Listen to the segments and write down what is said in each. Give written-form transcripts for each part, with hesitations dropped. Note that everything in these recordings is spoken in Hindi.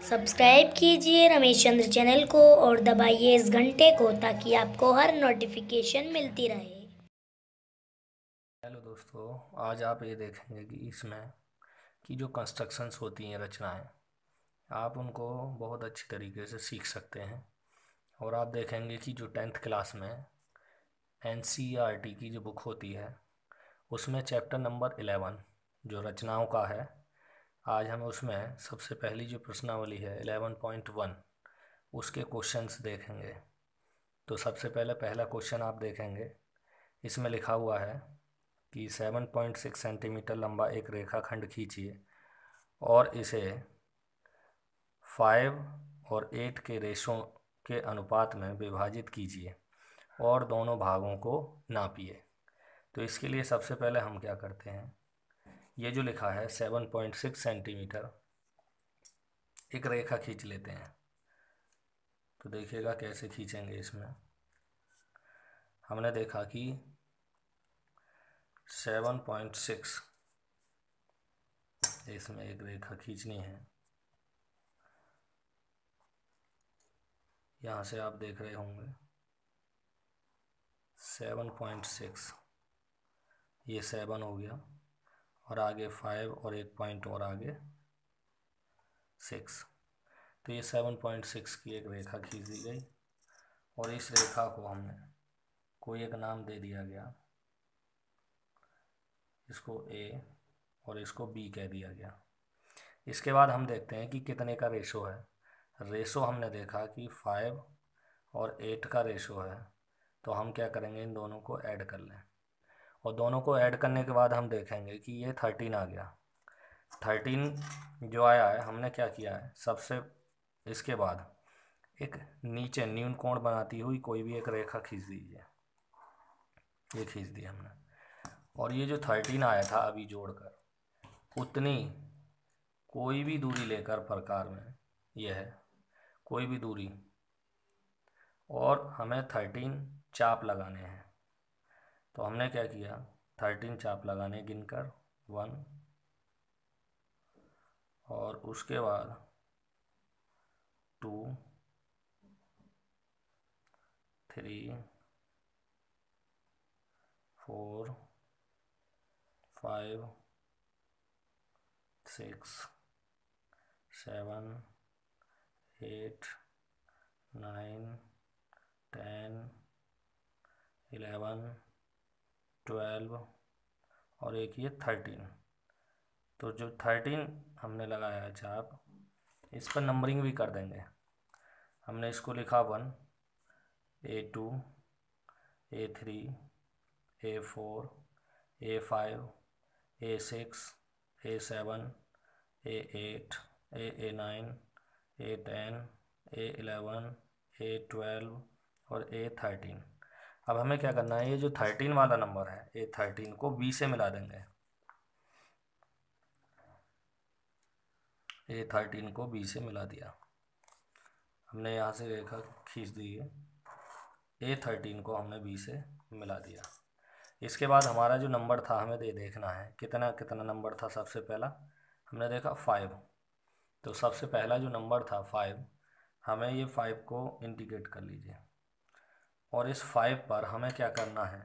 सब्सक्राइब कीजिए रमेश चंद्र चैनल को और दबाइए इस घंटे को ताकि आपको हर नोटिफिकेशन मिलती रहे। हेलो दोस्तों, आज आप ये देखेंगे कि इसमें कि जो कंस्ट्रक्शंस होती हैं, रचनाएं, आप उनको बहुत अच्छी तरीके से सीख सकते हैं। और आप देखेंगे कि जो 10th क्लास में NCERT की जो बुक होती है उसमें चैप्टर नंबर 11 जो रचनाओं का है, आज हम उसमें सबसे पहली जो प्रश्नावली है 11.1 उसके क्वेश्चंस देखेंगे। तो सबसे पहला क्वेश्चन आप देखेंगे, इसमें लिखा हुआ है कि 7.6 सेंटीमीटर लंबा एक रेखाखंड खींचिए और इसे 5 और 8 के रेशों के अनुपात में विभाजित कीजिए और दोनों भागों को नापिए। तो इसके लिए सबसे पहले हम क्या करते हैं, ये जो लिखा है 7.6 सेंटीमीटर, एक रेखा खींच लेते हैं। तो देखिएगा कैसे खींचेंगे। इसमें हमने देखा कि 7.6, इसमें एक रेखा खींचनी है। यहाँ से आप देख रहे होंगे 7.6, ये 7 हो गया और आगे 5 और एक पॉइंट और आगे 6। तो ये 7.6 की एक रेखा खींच दी गई और इस रेखा को हमने कोई एक नाम दे दिया गया, इसको A और इसको B कह दिया गया। इसके बाद हम देखते हैं कि कितने का रेशो है। रेशो हमने देखा कि 5 और 8 का रेशो है, तो हम क्या करेंगे, इन दोनों को ऐड कर लें और दोनों को ऐड करने के बाद हम देखेंगे कि ये 13 आ गया। 13 जो आया है, हमने क्या किया है, सबसे इसके बाद एक नीचे न्यून कोण बनाती हुई कोई भी एक रेखा खींच दीजिए। ये खींच दी हमने और ये जो 13 आया था अभी जोड़कर, उतनी कोई भी दूरी लेकर प्रकार में यह है कोई भी दूरी, और हमें 13 चाप लगाने हैं। तो हमने क्या किया, 13 चाप लगाने गिनकर 1 और उसके बाद 2, 3, 4, 5, 6, 7, 8, 9, 10, 11, 12 और एक ये 13। तो जो 13 हमने लगाया है चाप, इस पर नंबरिंग भी कर देंगे। हमने इसको लिखा 1, A2, A3, A4, A5, A6, A7, A8, A9, A10, A11, A12 और A13। अब हमें क्या करना है, ये जो 13 वाला नंबर है A13 को B से मिला देंगे। A13 को B से मिला दिया हमने, यहाँ से रेखा खींच दी है, A13 को हमने B से मिला दिया। इसके बाद हमारा जो नंबर था हमें देखना है कितना कितना नंबर था। सबसे पहला हमने देखा 5, तो सबसे पहला जो नंबर था 5, हमें ये 5 को इंडिकेट कर लीजिए और इस 5 पर हमें क्या करना है,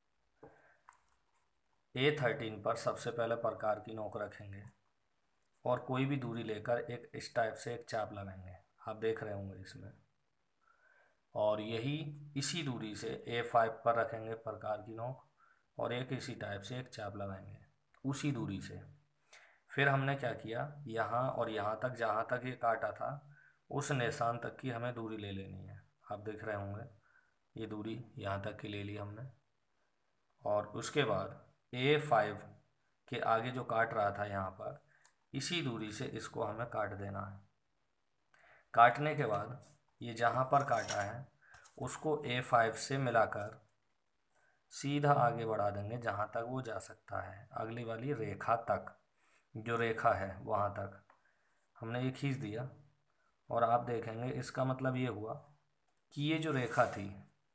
A13 पर सबसे पहले प्रकार की नोक रखेंगे और कोई भी दूरी लेकर एक इस टाइप से एक चाप लगाएंगे, आप देख रहे होंगे इसमें। और यही इसी दूरी से A5 पर रखेंगे प्रकार की नोक और एक इसी टाइप से एक चाप लगाएंगे उसी दूरी से। फिर हमने क्या किया, यहाँ और यहाँ तक जहाँ तक ये काटा था उस निशान तक की हमें दूरी ले लेनी है। आप देख रहे होंगे ये दूरी यहाँ तक की ले ली हमने और उसके बाद A5 के आगे जो काट रहा था यहाँ पर, इसी दूरी से इसको हमें काट देना है। काटने के बाद ये जहाँ पर काटा है उसको A5 से मिलाकर सीधा आगे बढ़ा देंगे जहाँ तक वो जा सकता है, अगली वाली रेखा तक, जो रेखा है वहाँ तक हमने ये खींच दिया। और आप देखेंगे इसका मतलब ये हुआ कि ये जो रेखा थी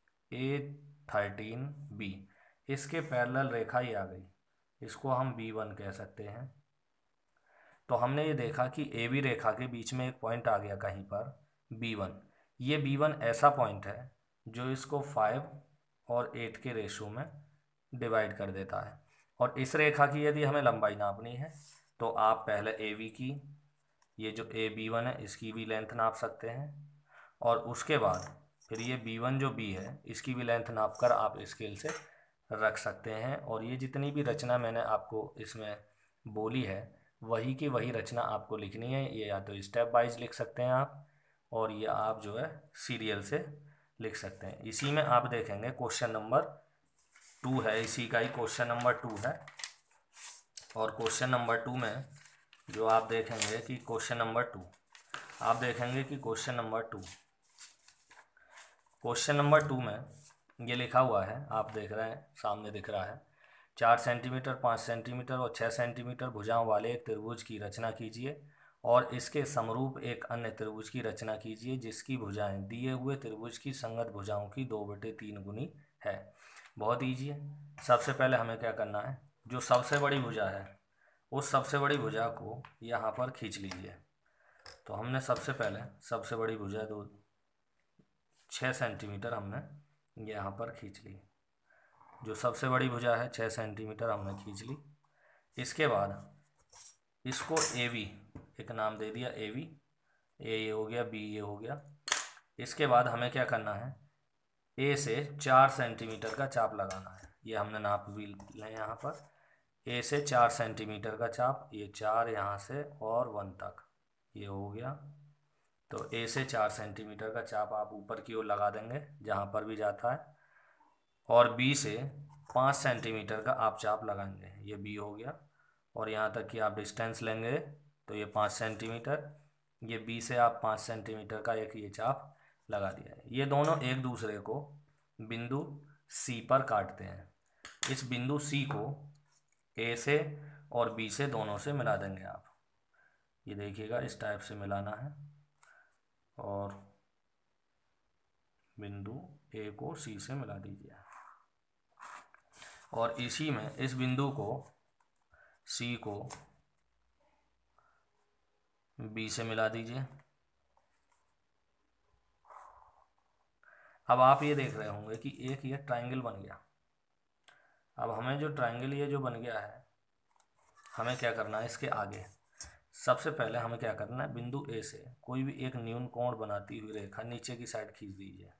A13B, इसके पैरेलल रेखा ही आ गई, इसको हम B1 कह सकते हैं। तो हमने ये देखा कि ए बी रेखा के बीच में एक पॉइंट आ गया कहीं पर B1। ये B1 ऐसा पॉइंट है जो इसको 5 और 8 के रेशो में डिवाइड कर देता है। और इस रेखा की यदि हमें लंबाई नापनी है तो आप पहले AB की, ये जो AB1 है इसकी भी लेंथ नाप सकते हैं, और उसके बाद फिर ये B1 जो B है इसकी भी लेंथ नाप कर आप स्केल से रख सकते हैं। और ये जितनी भी रचना मैंने आपको इसमें बोली है वही की वही रचना आपको लिखनी है। ये या तो स्टेप वाइज लिख सकते हैं आप, और ये आप जो है सीरियल से लिख सकते हैं। इसी में आप देखेंगे क्वेश्चन नंबर 2 है, इसी का ही क्वेश्चन नंबर 2 है। और क्वेश्चन नंबर 2 में जो आप देखेंगे कि क्वेश्चन नंबर 2 आप देखेंगे कि क्वेश्चन नंबर 2 में ये लिखा हुआ है, आप देख रहे हैं सामने दिख रहा है, 4 सेंटीमीटर, 5 सेंटीमीटर और 6 सेंटीमीटर भुजाओं वाले एक त्रिभुज की रचना कीजिए और इसके समरूप एक अन्य त्रिभुज की रचना कीजिए जिसकी भुजाएं दिए हुए त्रिभुज की संगत भुजाओं की 2/3 गुनी है। बहुत ईजी है। सबसे पहले हमें क्या करना है, जो सबसे बड़ी भुजा है उस सबसे बड़ी भुजा को यहाँ पर खींच लीजिए। तो हमने सबसे पहले सबसे बड़ी भुजा 6 सेंटीमीटर हमने यहाँ पर खींच ली। जो सबसे बड़ी भुजा है 6 सेंटीमीटर हमने खींच ली। इसके बाद इसको AB एक नाम दे दिया, AB, A ये हो गया, B ये हो गया। इसके बाद हमें क्या करना है, A से 4 सेंटीमीटर का चाप लगाना है। ये हमने नाप भी लें यहाँ पर, A से 4 सेंटीमीटर का चाप, ये 4 यहाँ से और 1 तक ये हो गया। तो A से 4 सेंटीमीटर का चाप आप ऊपर की ओर लगा देंगे जहाँ पर भी जाता है, और B से 5 सेंटीमीटर का आप चाप लगाएंगे, ये B हो गया। और यहाँ तक कि आप डिस्टेंस लेंगे तो ये 5 सेंटीमीटर, ये B से आप 5 सेंटीमीटर का एक ये चाप लगा दिया है। ये दोनों एक दूसरे को बिंदु C पर काटते हैं। इस बिंदु C को A से और B से दोनों से मिला देंगे आप। ये देखिएगा इस टाइप से मिलाना है, और बिंदु A को C से मिला दीजिए। और इसी में इस बिंदु को C को B से मिला दीजिए। अब आप ये देख रहे होंगे कि एक ये ट्रायंगल बन गया। अब हमें जो ट्रायंगल ये जो बन गया है, हमें क्या करना है, इसके आगे सबसे पहले हमें क्या करना है, बिंदु A से कोई भी एक न्यून कोण बनाती हुई रेखा नीचे की साइड खींच दीजिए।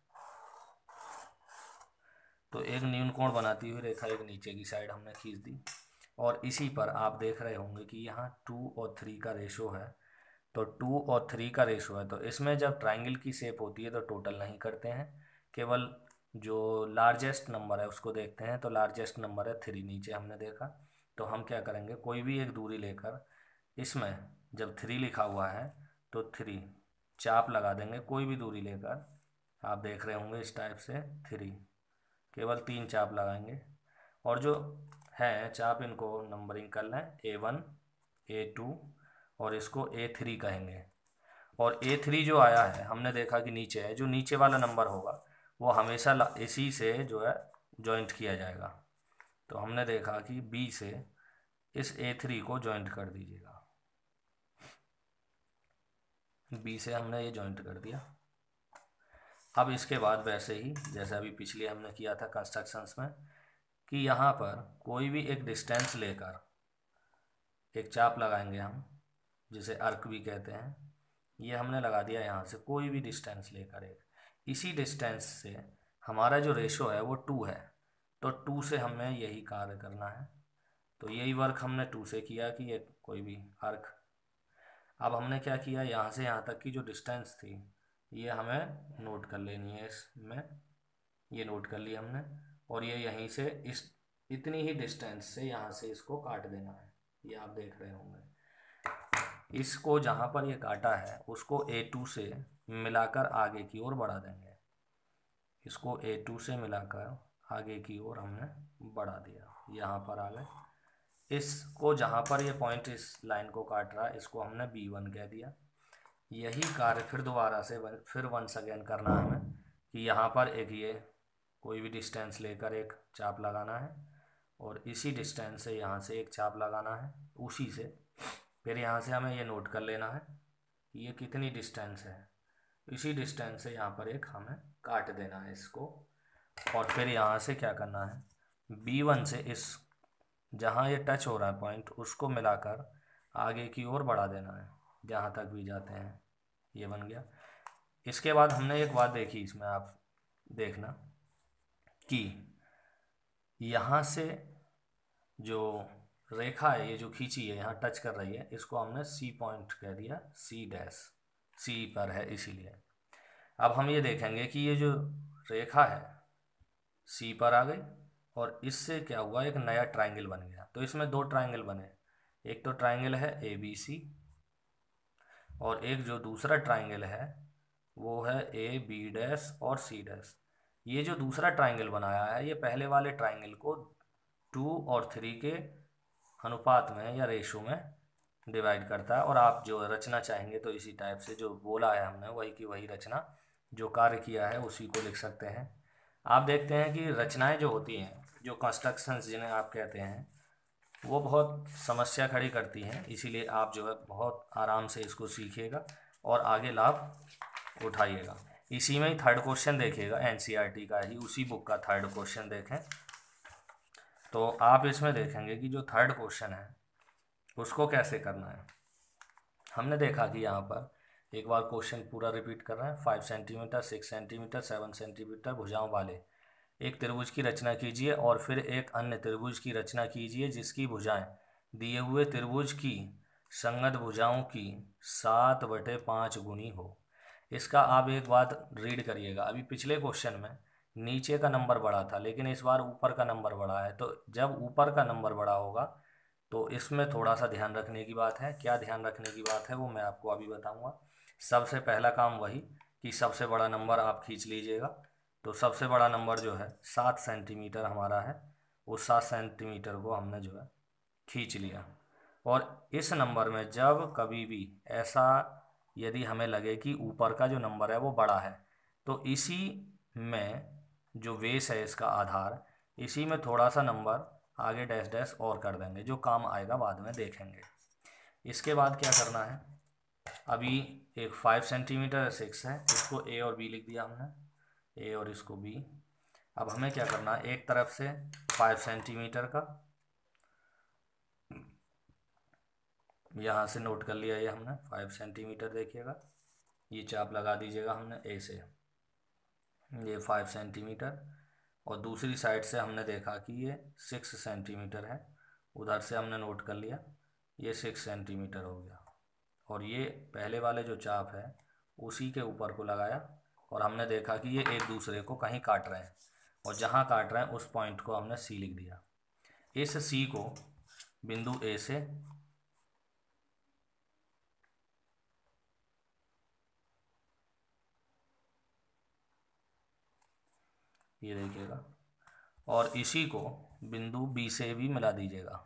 तो एक न्यून कोण बनाती हुई रेखा एक नीचे की साइड हमने खींच दी। और इसी पर आप देख रहे होंगे कि यहाँ 2 और 3 का रेशो है। तो 2 और 3 का रेशो है, तो इसमें जब ट्राइंगल की शेप होती है तो टोटल नहीं करते हैं, केवल जो लार्जेस्ट नंबर है उसको देखते हैं। तो लार्जेस्ट नंबर है 3, नीचे हमने देखा। तो हम क्या करेंगे, कोई भी एक दूरी लेकर इसमें जब 3 लिखा हुआ है तो 3 चाप लगा देंगे, कोई भी दूरी लेकर। आप देख रहे होंगे इस टाइप से 3, केवल 3 चाप लगाएंगे। और जो है चाप इनको नंबरिंग कर लें, A1, A2 और इसको A3 कहेंगे। और A3 जो आया है हमने देखा कि नीचे है, जो नीचे वाला नंबर होगा वो हमेशा इसी से जो है जॉइंट किया जाएगा। तो हमने देखा कि B से इस A3 को जॉइंट कर दीजिएगा। B से हमने ये जॉइंट कर दिया। अब इसके बाद वैसे ही जैसे अभी पिछले हमने किया था कंस्ट्रक्शंस में, कि यहाँ पर कोई भी एक डिस्टेंस लेकर एक चाप लगाएंगे हम, जिसे अर्क भी कहते हैं। ये हमने लगा दिया यहाँ से, कोई भी डिस्टेंस लेकर एक, इसी डिस्टेंस से हमारा जो रेशो है वो 2 है। तो 2 से हमें यही कार्य करना है। तो यही वर्क हमने 2 से किया कि एक कोई भी अर्क। अब हमने क्या किया, यहाँ से यहाँ तक की जो डिस्टेंस थी ये हमें नोट कर लेनी है इसमें, ये नोट कर लिया हमने। और ये यहीं से इस इतनी ही डिस्टेंस से यहाँ से इसको काट देना है। ये आप देख रहे होंगे, इसको जहाँ पर ये काटा है उसको A2 से मिलाकर आगे की ओर बढ़ा देंगे। इसको A2 से मिलाकर आगे की ओर हमने बढ़ा दिया, यहाँ पर आ गए। इसको जहाँ पर ये पॉइंट इस लाइन को काट रहा है इसको हमने B1 कह दिया। यही कार्य फिर दोबारा से फिर वंस अगेन करना है हमें, कि यहाँ पर एक ये कोई भी डिस्टेंस लेकर एक चाप लगाना है, और इसी डिस्टेंस से यहाँ से एक चाप लगाना है उसी से। फिर यहाँ से हमें ये नोट कर लेना है कि ये कितनी डिस्टेंस है। इसी डिस्टेंस से यहाँ पर एक हमें काट देना है इसको, और फिर यहाँ से क्या करना है, B1 से इस जहाँ ये टच हो रहा है पॉइंट उसको मिलाकर आगे की ओर बढ़ा देना है जहाँ तक भी जाते हैं। ये बन गया। इसके बाद हमने एक बात देखी इसमें, आप देखना कि यहाँ से जो रेखा है ये जो खींची है यहाँ टच कर रही है, इसको हमने C पॉइंट कह दिया, C डैश, C पर है इसीलिए। अब हम ये देखेंगे कि ये जो रेखा है C पर आ गई और इससे क्या हुआ, एक नया ट्रायंगल बन गया। तो इसमें दो ट्रायंगल बने, एक तो ट्रायंगल है ABC और एक जो दूसरा ट्रायंगल है वो है AB डैश और C डैश। ये जो दूसरा ट्रायंगल बनाया है ये पहले वाले ट्रायंगल को 2 और 3 के अनुपात में या रेशो में डिवाइड करता है। और आप जो रचना चाहेंगे तो इसी टाइप से जो बोला है हमने वही की वही रचना, जो कार्य किया है उसी को लिख सकते हैं। आप देखते हैं कि रचनाएं जो होती हैं, जो कंस्ट्रक्शंस जिन्हें आप कहते हैं, वो बहुत समस्या खड़ी करती हैं। इसीलिए आप जो है बहुत आराम से इसको सीखिएगा और आगे लाभ उठाइएगा। इसी में ही थर्ड क्वेश्चन देखिएगा, NCERT का ही उसी बुक का थर्ड क्वेश्चन देखें तो आप इसमें देखेंगे कि जो थर्ड क्वेश्चन है उसको कैसे करना है। हमने देखा कि यहाँ पर एक बार क्वेश्चन पूरा रिपीट कर रहे हैं। 5 सेंटीमीटर, 6 सेंटीमीटर, 7 सेंटीमीटर भुजाओं वाले एक त्रिभुज की रचना कीजिए और फिर एक अन्य त्रिभुज की रचना कीजिए जिसकी भुजाएं दिए हुए त्रिभुज की संगत भुजाओं की 7/5 गुनी हो। इसका आप एक बात रीड करिएगा। अभी पिछले क्वेश्चन में नीचे का नंबर बड़ा था लेकिन इस बार ऊपर का नंबर बड़ा है, तो जब ऊपर का नंबर बड़ा होगा तो इसमें थोड़ा सा ध्यान रखने की बात है। क्या ध्यान रखने की बात है वो मैं आपको अभी बताऊंगा। सबसे पहला काम वही कि सबसे बड़ा नंबर आप खींच लीजिएगा। तो सबसे बड़ा नंबर जो है 7 सेंटीमीटर हमारा है, उस 7 सेंटीमीटर को हमने जो है खींच लिया। और इस नंबर में जब कभी भी ऐसा यदि हमें लगे कि ऊपर का जो नंबर है वो बड़ा है तो इसी में जो बेस है इसका आधार, इसी में थोड़ा सा नंबर आगे डैश डैश और कर देंगे, जो काम आएगा बाद में देखेंगे। इसके बाद क्या करना है, अभी एक 5 सेंटीमीटर 6 है, इसको A और B लिख दिया हमने, A और इसको B। अब हमें क्या करना है, एक तरफ से 5 सेंटीमीटर का यहाँ से नोट कर लिया, ये हमने 5 सेंटीमीटर देखिएगा, ये चाप लगा दीजिएगा हमने A से, ये 5 सेंटीमीटर। और दूसरी साइड से हमने देखा कि ये 6 सेंटीमीटर है, उधर से हमने नोट कर लिया ये 6 सेंटीमीटर हो गया। और ये पहले वाले जो चाप है उसी के ऊपर को लगाया और हमने देखा कि ये एक दूसरे को कहीं काट रहे हैं और जहाँ काट रहे हैं उस पॉइंट को हमने C लिख दिया। इस C को बिंदु A से ये देखिएगा और इसी को बिंदु B से भी मिला दीजिएगा,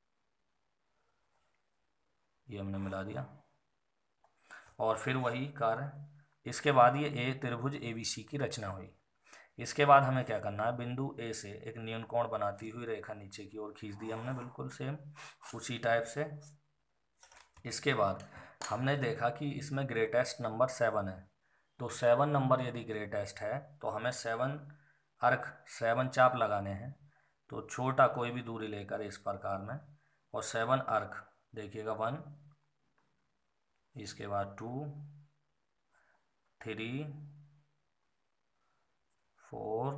ये हमने मिला दिया। और फिर वही कार्य, इसके बाद ये A त्रिभुज ABC की रचना हुई। इसके बाद हमें क्या करना है, बिंदु A से एक न्यून कोण बनाती हुई रेखा नीचे की ओर खींच दी हमने, बिल्कुल सेम उसी टाइप से। इसके बाद हमने देखा कि इसमें ग्रेटेस्ट नंबर 7 है, तो 7 नंबर यदि ग्रेटेस्ट है तो हमें 7 अर्क 7 चाप लगाने हैं। तो छोटा कोई भी दूरी लेकर इस प्रकार में, और 7 अर्क देखिएगा 1, इसके बाद 2, 3, 4,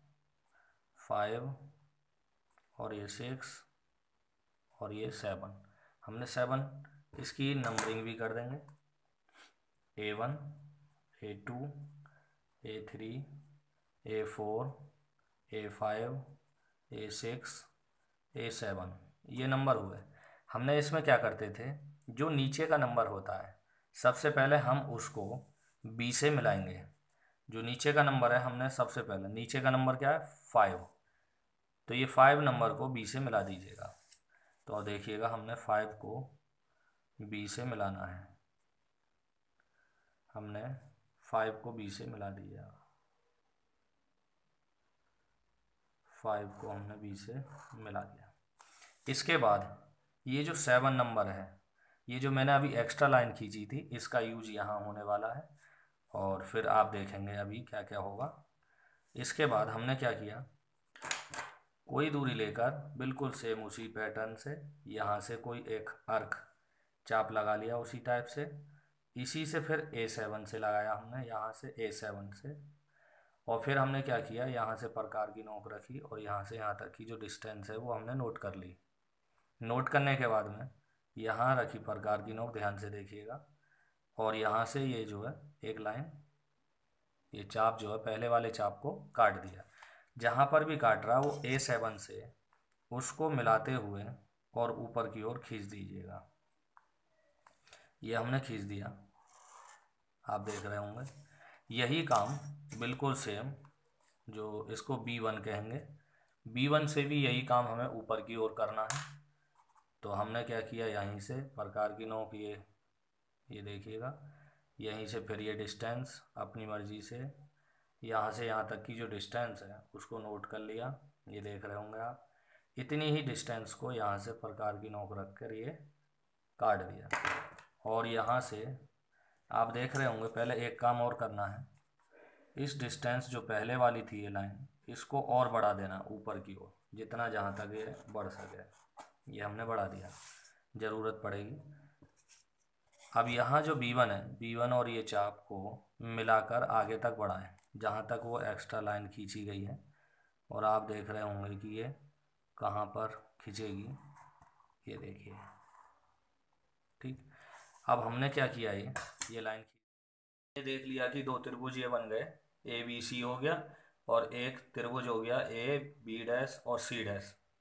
5 और ये 6 और ये 7। हमने 7 इसकी नंबरिंग भी कर देंगे, A1, A2, A3, A4, A5, A6, A7, ये नंबर हुए। हमने इसमें क्या करते थे, जो नीचे का नंबर होता है सबसे पहले हम उसको B से मिलाएंगे। जो नीचे का नंबर है हमने सबसे पहले, नीचे का नंबर क्या है 5, तो ये 5 नंबर को B से मिला दीजिएगा। तो देखिएगा हमने 5 को B से मिलाना है, हमने 5 को B से मिला दिया, 5 को हमने B से मिला दिया। इसके बाद ये जो 7 नंबर है ये जो मैंने अभी एक्स्ट्रा लाइन खींची थी इसका यूज यहाँ होने वाला है, और फिर आप देखेंगे अभी क्या क्या होगा। इसके बाद हमने क्या किया, कोई दूरी लेकर बिल्कुल सेम उसी पैटर्न से यहाँ से कोई एक अर्क चाप लगा लिया उसी टाइप से। इसी से फिर A7 से लगाया हमने, यहाँ से A7 से, और फिर हमने क्या किया, यहाँ से प्रकार की नोक रखी और यहाँ से यहाँ तक की जो डिस्टेंस है वो हमने नोट कर ली। नोट करने के बाद में यहाँ रखी प्रकार की नोक, ध्यान से देखिएगा, और यहाँ से ये जो है एक लाइन, ये चाप जो है पहले वाले चाप को काट दिया। जहाँ पर भी काट रहा वो A7 से उसको मिलाते हुए और ऊपर की ओर खींच दीजिएगा। ये हमने खींच दिया, आप देख रहे होंगे। यही काम बिल्कुल सेम, जो इसको B1 कहेंगे, B1 से भी यही काम हमें ऊपर की ओर करना है। तो हमने क्या किया, यहीं से प्रकार की नोक, ये देखिएगा, यहीं से फिर ये डिस्टेंस अपनी मर्ज़ी से यहाँ से यहाँ तक की जो डिस्टेंस है उसको नोट कर लिया। ये देख रहे होंगे आप, इतनी ही डिस्टेंस को यहाँ से प्रकार की नोक रख कर ये काट दिया। और यहाँ से आप देख रहे होंगे, पहले एक काम और करना है, इस डिस्टेंस जो पहले वाली थी ये लाइन, इसको और बढ़ा देना ऊपर की ओर, जितना जहाँ तक ये बढ़ सके। ये हमने बढ़ा दिया, ज़रूरत पड़ेगी। अब यहाँ जो B1 है, B1 और ये चाप को मिलाकर आगे तक बढ़ाएं जहाँ तक वो एक्स्ट्रा लाइन खींची गई है, और आप देख रहे होंगे कि ये कहाँ पर खींचेगी, ये देखिए। ठीक, अब हमने क्या किया, ये लाइन ये देख लिया कि दो त्रिभुज ये बन गए, ABC हो गया, और एक त्रिभुज हो गया AB' और C'।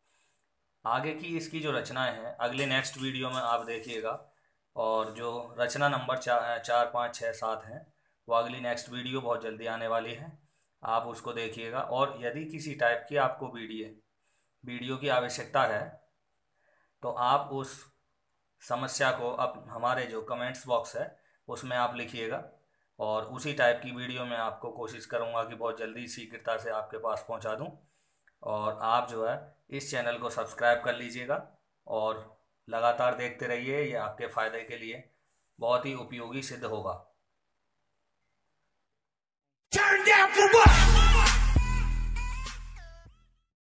आगे की इसकी जो रचनाएं हैं अगले नेक्स्ट वीडियो में आप देखिएगा, और जो रचना नंबर 4, 5, 6, 7 हैं वो अगली नेक्स्ट वीडियो बहुत जल्दी आने वाली है, आप उसको देखिएगा। और यदि किसी टाइप की आपको वीडियो की आवश्यकता है तो आप उस समस्या को अब हमारे जो कमेंट्स बॉक्स है उसमें आप लिखिएगा, और उसी टाइप की वीडियो में आपको कोशिश करूँगा कि बहुत जल्दी शीघ्रता से आपके पास पहुँचा दूँ। और आप जो है इस चैनल को सब्सक्राइब कर लीजिएगा और लगातार देखते रहिए, ये आपके फ़ायदे के लिए बहुत ही उपयोगी सिद्ध होगा। Turn down for what?